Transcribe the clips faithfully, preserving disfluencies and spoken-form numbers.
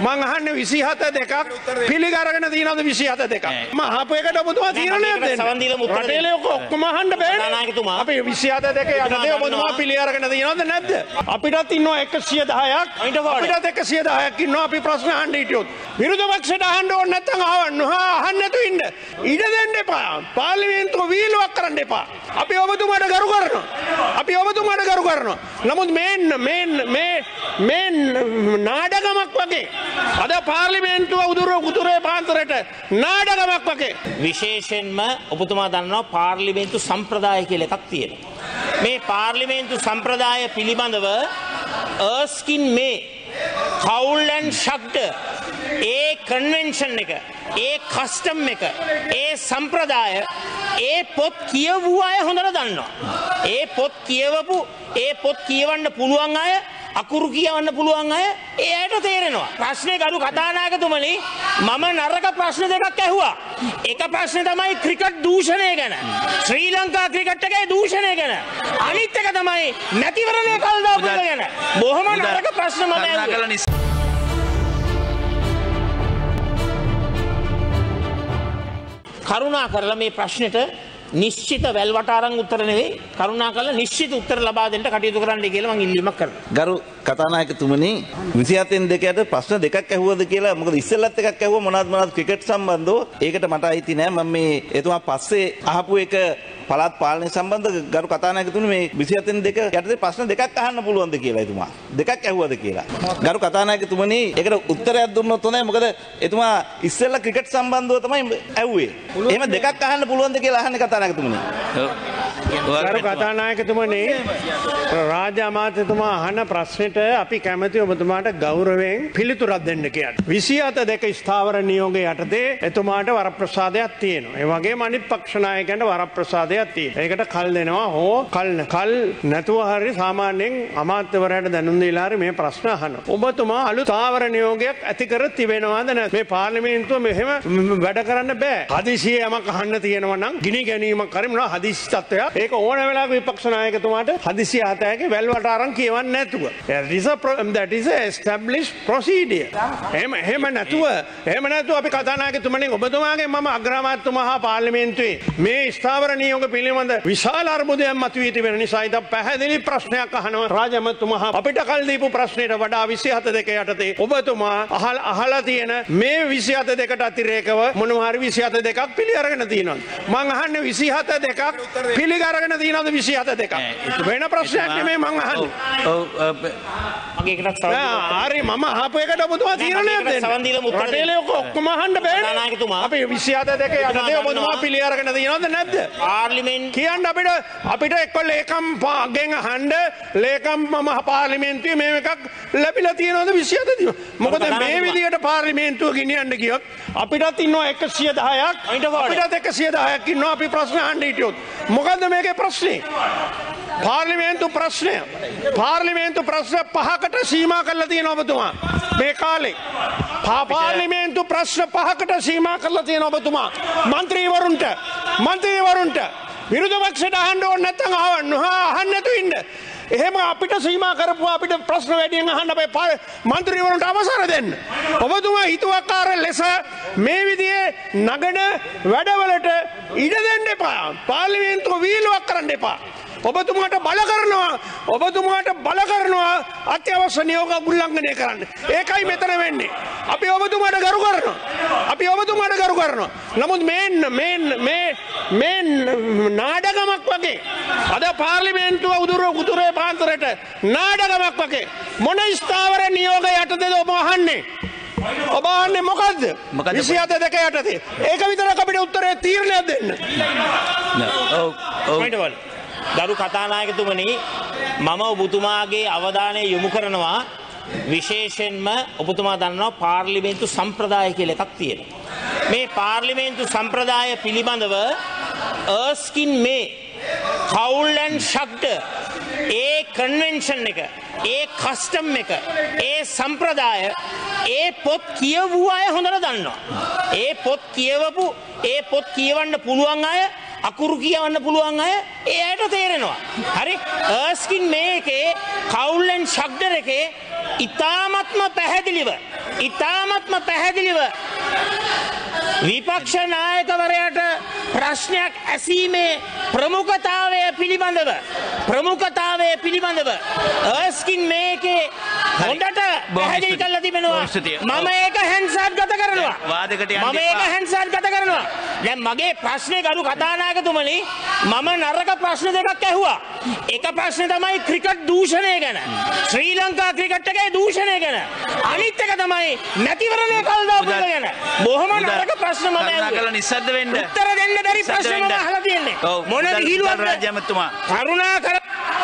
මං අහන්නේ විසිහත දෙකක් පිළිගරගෙන තියෙනවද විසිහත දෙකක්? මම අහපු එකට ඔබතුමා තීරණයක් දෙන්න. රටේලේ ඔක්කොම අහන්න බෑනේ. අපි විසිහත දෙක යටතේ ඔබතුමා පිළිගරගෙන තියෙනවද නැද්ද? අපිටත් ඉන්නවා එකසිය දහයක්. අපිටත් එකසිය දහයක් ඉන්නවා අපි ප්‍රශ්න අහන්න හිටියොත්. විරුද්ධ පක්ෂයට අහන්න ඕනේ නැත්නම් අහන්න. හා අහන්න නැතුව ඉන්න. ඉඩ දෙන්න එපා. පාර්ලිමේන්තුව වීලුවක් කරන්න එපා. අපි ඔබතුමාට ගරු කරනවා. අපි ඔබතුමාට ගරු කරනවා. නමුත් මේ මේ මේ මේ නාඩගමක් වගේ අද පාර්ලිමේන්තුව උදුර උතුරේ පාන්තරයට නාඩගමක් වගේ විශේෂයෙන්ම ඔබතුමා දන්නවා පාර්ලිමේන්තු සම්ප්‍රදාය කියලා එකක් තියෙනවා. මේ පාර්ලිමේන්තු සම්ප්‍රදාය පිළිබඳව erskine may Cowell and Shugter ඒ කන්වෙන්ෂන් එක ඒ කස්ටම් එක ඒ සම්ප්‍රදාය ඒ පොත් කියවූ අය හොඳට දන්නවා. ඒ පොත් කියවපු ඒ පොත් කියවන්න පුළුවන් අය අකුරු කියවන්න පුළුවන් අය ඒ ඇයට තේරෙනවා. ප්‍රශ්නේ ගරු කතානායකතුමනි මම නරක ප්‍රශ්න දෙකක් ඇහුවා. එක ප්‍රශ්නේ තමයි ක්‍රිකට් දූෂණය ගැන. ශ්‍රී ලංකා ක්‍රිකට් එකේ දූෂණය ගැන. අනිත් එක තමයි මැතිවරණය කල් දාපු එක ගැන. බොහොම නරක ප්‍රශ්න මම ඇහුවා. කරුණා කරලා මේ ප්‍රශ්නෙට නිශ්චිත වැල්වටාරන් උත්තර නෙවෙයි කරුණා කරලා නිශ්චිත උත්තර ලබා දෙන්න කටයුතු කරන්න කියලා මම ඉල්ලීමක් කරනවා. ගරු කතානායකතුමනි විසිහතෙන් දෙකට ප්‍රශ්න දෙකක් ඇහුවද කියලා මොකද ඉස්සෙල්ලත් එකක් ඇහුවා මොනවද මොනවද ක්‍රිකට් සම්බන්ධව ඒකට මට අයිති නෑ මම මේ එතුමා පස්සේ අහපු එක පළාත් පාලනය සම්බන්ධ ගරු කතානායකතුමනි මේ විසිහතෙන් දෙක යටතේ ප්‍රශ්න දෙකක් අහන්න පුළුවන්ද කියලා එතුමා දෙකක් ඇහුවද කියලා. ගරු කතානායකතුමනි ඒකට උත්තරයක් දුන්නොත් හොඳයි මොකද එතුමා ඉස්සෙල්ලා ක්‍රිකට් සම්බන්ධව තමයි ඇහුවේ. එහෙම දෙකක් අහන්න පුළුවන්ද කියලා අහන්නේ කතානායකතුමනි. ගරු කතානායකතුමනි රාජ අමාත්‍යතුමා අහන ප්‍රශ්නෙට අපි කැමති ඔබතුමාට ගෞරවයෙන් පිළිතුරක් දෙන්න කියලා. විසිහත දෙක ස්ථාවර නියෝගය යටතේ එතුමාට වරප්‍රසාදයක් තියෙනවා. ඒ වගේම අනිත් පක්ෂ නායකයන්ට වරප්‍රසාදයක් තියෙනවා. ඒකට කල් දෙනවා හෝ කල් කල් නැතුව හරි සාමාන්‍යයෙන් අමාත්‍යවරයාට දැනුම් දීලා හරි මේ ප්‍රශ්න අහනවා. ඔබතුමා අලුත් ස්ථාවර නියෝගයක් ඇති කර තිබෙනවද නැත්නම් මේ පාර්ලිමේන්තුව මෙහෙම වැඩ කරන්න බෑ. හදිසියෙ යමක් අහන්න තියෙනවා නම් ගිනි ගැනීමක් හරි මොනවා හදිසි තත්ත්වයක් ඒක ඕන වෙලාවක විපක්ෂ නායකතුමාට හදිසිය හතයක වැල්වට අරන් කියවන්නේ නැතුව. That is a that is a established procedure. එහෙම එහෙම නැතුව එහෙම නැතුව අපි කතානායකතුමනි ඔබතුමාගෙන් මම අග්‍රාමාත්‍යතුමා හා පාර්ලිමේන්තුවේ මේ ස්ථාවර නියෝග පිළිබඳ විශාල අර්බුදයක් මතුවී තිබෙන නිසා ඉතින් පැහැදිලි ප්‍රශ්නයක් අහනවා රාජ අමාත්‍යතුමා අපිට කල් දීපු ප්‍රශ්නෙට වඩා විසිහත දෙක යටතේ ඔබතුමා අහලා තියෙන මේ විසිහත දෙකට අතිරේකව මොනවා හරි විසිහත දෙකක් පිළි අරගෙන තියෙනවා. මං අහන්නේ විසිහත දෙකක් පිළිගරගෙන තියෙනවද විසිහත දෙකක්? වෙන ප්‍රශ්නයක් නෙමෙයි මං අහන්නේ. ඔව් මගේ එකටත් හරි මම අහපු එකට ඔබතුමා තීරණයක් දෙන්න. රටේලේ ඔක්කොම අහන්න බෑනේ. අපි විසිහත දෙක යටතේ ඔබතුමා පිළි අරගෙන තියෙනවද නැද්ද? පාර්ලිමේන්තු කියන්න අපිට අපිට එක්ක ලේකම් ගෙන් අහන්න ලේකම් මම පාර්ලිමේන්තුවේ මේ එකක් ලැබිලා තියෙනවද විසිහත දින. මොකද මේ විදියට පාර්ලිමේන්තුව ගෙනියන්න ගියොත් අපිටත් ඉන්නවා එකසිය දහයක්. අපිටත් එකසිය දහයක් ඉන්නවා අපි ප්‍රශ්න අහන්න හිටියොත්. මොකද්ද මේකේ ප්‍රශ්නේ? පාර්ලිමේන්තු ප්‍රශ්නය. පාර්ලිමේන්තු ප්‍රශ්න පහකට සීමා කරලා තියෙනවා ඔබතුමා. මේ කාලේ. පාර්ලිමේන්තු ප්‍රශ්න පහකට සීමා කරලා තියෙනවා ඔබතුමා. മന്ത്രിවරුන්ට മന്ത്രിවරුන්ට විරුද්ධ පක්ෂයට අහන්න ඕනේ නැත්නම් අහන්න. හා අහන්න නැතුව ඉන්න. එහෙම අපිට සීමා කරපුවා අපිට ප්‍රශ්න වැඩියෙන් අහන්න බෑ. മന്ത്രിවරුන්ට අවසර දෙන්න. ඔබතුමා හිතුවක්කාර ලෙස මේ විදිහේ නගන වැඩවලට ඉඩ දෙන්න එපා. පාර්ලිමේන්තුව වීලුවක් කරන්න එපා. ඔබතුමාට බල කරනවා ඔබතුමාට බල කරනවා අත්‍යවශ්‍ය නියෝග උල්ලංඝනය කරන්න. ඒකයි මෙතන වෙන්නේ. අපි ඔබතුමාට ගරු කරනවා. අපි ඔබතුමාට ගරු කරනවා. නමුත් මේ මේ මේ මේ නාඩගමක් වගේ අද පාර්ලිමේන්තුව උදුර උතුරේ පාන්තරයට නාඩගමක් වගේ මොන ස්ථාවර නියෝග යටතේද ඔබ අහන්නේ? ඔබ අහන්නේ මොකද්ද? විසිහත දෙක යටතේ. ඒක විතරක් අපිට උත්තරේ තීරණයක් දෙන්න. ඔව් ඔව් ගරු කතානායකතුමනි මම ඔබතුමාගේ අවධානය යොමු කරනවා විශේෂයෙන්ම ඔබතුමා දන්නවා පාර්ලිමේන්තු සම්ප්‍රදාය කියලා එකක් තියෙනවා. මේ පාර්ලිමේන්තු සම්ප්‍රදාය පිළිබඳව erskine may Cowell and Shugter ඒ කන්වෙන්ෂන් එක ඒ කස්ටම් එක ඒ සම්ප්‍රදාය ඒ පොත් කියවූ අය හොඳට දන්නවා. ඒ පොත් කියවපු ඒ පොත් කියවන්න පුළුවන් අය අකුරු කියවන්න පුළුවන් අය ඒ ඇයට තේරෙනවා. හරි erskine may එකේ Cowell and Shugter එකේ ඉතාමත්ම පැහැදිලිව ඉතාමත්ම පැහැදිලිව විපක්ෂ නායකවරයාට ප්‍රශ්නයක් ඇසීමේ ප්‍රමුඛතාවය පිළිබඳව ප්‍රමුඛතාවය පිළිබඳව අස්කින් මේකේ හොඳට පැහැදිලි කරලා තිබෙනවා. මම ඒක හැන්සාට් ගත කරනවා. වාදයකට යන්න මම ඒක හැන්සාට් ගත කරනවා. දැන් මගේ ප්‍රශ්නේ ගරු කතානායකතුමනි මම නරක ප්‍රශ්න දෙකක් ඇහුවා. එක ප්‍රශ්නේ තමයි ක්‍රිකට් දූෂණය ගැන. ශ්‍රී ලංකා ක්‍රිකට් එකේ දූෂණය ගැන. අනිත් එක තමයි මැතිවරණය කල්දාපු එක ගැන. බොහොම නරක ප්‍රශ්න මම ඇහුවා. නිස්සද්ද වෙන්න. උත්තර දෙන්න බැරි ප්‍රශ්න මම අහලා තියෙන්නේ. මොන විහිළුවක්ද? රාජ්‍යමතුමා. කරුණාකර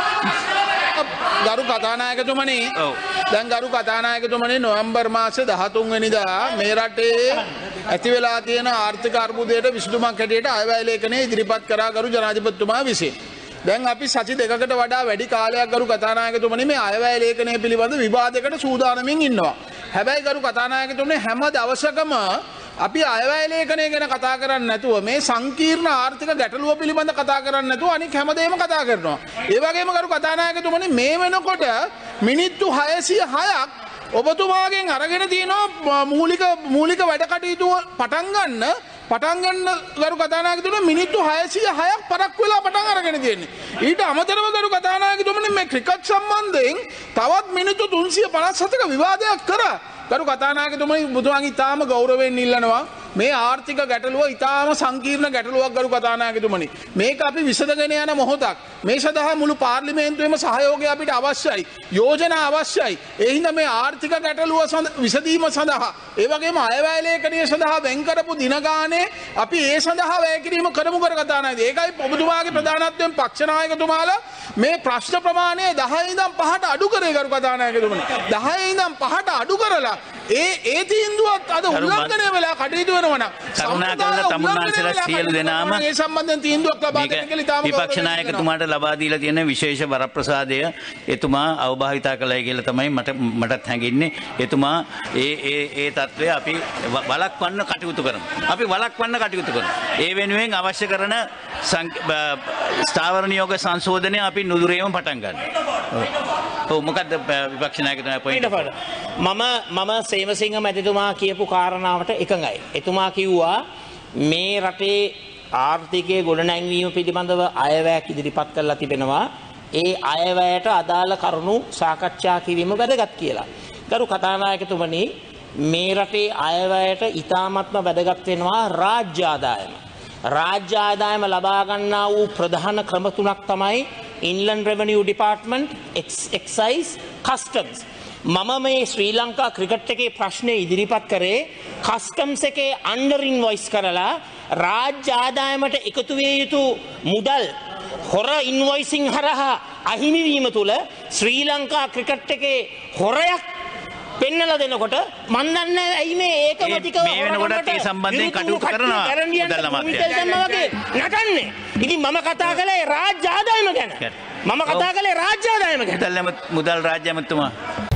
ගරු කතානායකතුමනි දැන් ගරු කතානායකතුමනි නොවැම්බර් මාසේ දහතුන් වෙනිදා මේ රටේ ඇති වෙලා තියෙන ආර්ථික අර්බුදයට විසඳුමක් හැටියට අයවැය ලේඛනය ඉදිරිපත් කරා ගරු ජනාධිපතිතුමා විසින්. දැන් අපි සති දෙකකට වඩා වැඩි කාලයක් ගරු කතානායකතුමනි මේ අයවැය ලේඛනය පිළිබඳ විවාදයකට සූදානමින් ඉන්නවා. හැබැයි ගරු කතානායකතුමනි හැම දවසකම අපි අයවැය ලේඛනය ගැන කතා කරන්නේ නැතුව මේ සංකීර්ණ ආර්ථික ගැටලුව පිළිබඳ කතා කරන්නේ නැතුව අනික හැමදේම කතා කරනවා. ඒ වගේම ගරු කතානායකතුමනි මේ වෙනකොට මිනිත්තු හයසිය හයක් ඔබතුමාගෙන් අරගෙන තියෙනවා මූලික මූලික වැඩ කටයුතු පටන් ගන්න පටන් ගන්න ගරු කතානායකතුමනි මිනිත්තු හයසිය හයක් පරක් වෙලා පටන් අරගෙන තියෙන්නේ. ඊට අමතරව ගරු කතානායකතුමනි මේ ක්‍රිකට් සම්බන්ධයෙන් තවත් මිනිත්තු තුන්සිය පනස් හතක විවාදයක් කරා. ගරු කතානායකතුමනි බුදුහාමි ඉතාම ගෞරවයෙන් ඉල්ලනවා මේ ආර්ථික ගැටලුව ඉතාම සංකීර්ණ ගැටලුවක් ගරු කතානායකතුමනි. මේක අපි විසඳගෙන යන මොහොතක්. මේ සඳහා මුළු පාර්ලිමේන්තුවේම සහයෝගය අපිට අවශ්‍යයි. යෝජනා අවශ්‍යයි. ඒ හින්දා මේ ආර්ථික ගැටලුව විසඳීම සඳහා ඒ වගේම අයවැය ලේඛනය සඳහා වෙන් කරපු දින ගානේ අපි ඒ සඳහා වැය කිරීම කරමු කර කතානායකතුමනි. ඒකයි ඔබතුමාගේ ප්‍රධානත්වයෙන් පක්ෂ නායකතුමාලා මේ ප්‍රශ්න ප්‍රමාණය දහය ඉඳන් පහට අඩු කරේ ගරු කතානායකතුමනි. දහය ඉඳන් පහට අඩු කරලා ඒ ඒ තීන්දුවත් අද උල්ලංඝනය වෙලා කටයුතු වෙනවා නම් කරුණාකරලා තමුන්නාන්සලා සියලු දෙනාම මේ සම්බන්ධයෙන් තීන්දුවක් ලබා දෙන්න කියලා ඉතාම විපක්ෂ නායකතුමාට ලබා දීලා තියෙන විශේෂ වරප්‍රසාදය එතුමා අවබෝධිතා කළයි කියලා තමයි මට මටත් හැඟෙන්නේ. එතුමා ඒ ඒ ඒ තත්ත්වය අපි වළක්වන්න කටයුතු කරමු. අපි වළක්වන්න කටයුතු කරමු. ඒ වෙනුවෙන් අවශ්‍ය කරන ස්ථාවර නියෝග සංශෝධනය අපි නුදුරේම පටන් ගන්නවා. ඔව් මොකද්ද විපක්ෂ නායකතුමා පොයින්ට් මම මම සේමසිංහ මැතිතුමා කියපු කාරණාවට එකඟයි. එතුමා කිව්වා මේ රටේ ආර්ථිකයේ ගොඩනැංවීම පිළිබඳව අයවැයක් ඉදිරිපත් කරලා තිබෙනවා. ඒ අයවැයට අදාළ කරුණු සාකච්ඡා කිරීම වැදගත් කියලා. ගරු කතානායකතුමනි මේ රටේ අයවැයට ඉතාමත්ම වැදගත් වෙනවා රාජ්‍ය ආදායම. රාජ්‍ය ආදායම ලබා ගන්නා වූ ප්‍රධාන ක්‍රම තුනක් තමයි Inland Revenue Department, Excise, Customs. මම මේ ශ්‍රී ලංකා ක්‍රිකට් එකේ ප්‍රශ්නය ඉදිරිපත් කරේ කස්ටම්ස් එකේ අන්ඩර් ඉන්වොයිස් කරලා රාජ්‍ය ආදායමට එකතු විය යුතු මුදල් හොර ඉන්වොයිසිං හරහා අහිමි වීම තුල ශ්‍රී ලංකා ක්‍රිකට් එකේ හොරයක් පෙන්නලා දෙනකොට මන් දන්නේ ඇයි මේ ඒකමතිකව මේ වෙනකොටත් ඒ සම්බන්ධයෙන් කටයුතු කරනවා මුදල් අමාත්‍යාංශය නටන්නේ. ඉතින් මම කතා කළේ රාජ්‍ය ආදායම ගැන. මම කතා කළේ රාජ්‍ය ආදායම ගැන. මුදල් රාජ්‍ය අමාත්‍යතුමා